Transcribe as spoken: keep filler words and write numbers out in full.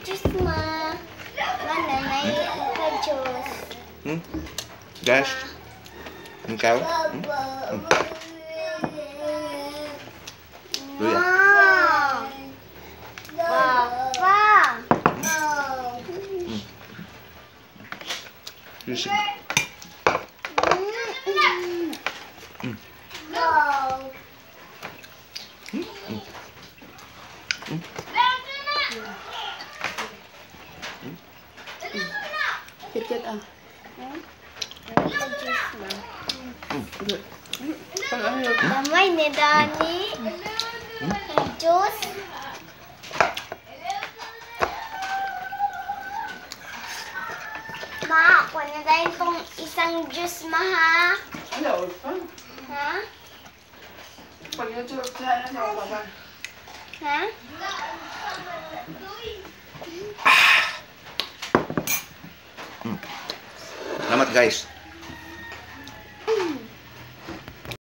juice, ma. Mana na yung juice? Hmm? Gas? Ikaw? Hmm? Hmm. Luya? Papa! Hmm. Juice. Hmm. Kit-kit ah. Damay ni Dani. Juice. Ma, kuha na tayo itong isang juice, ma, ha? Ano? Ha? Pag yung tulog sa ano, sa baba. Ha? Salamat guys.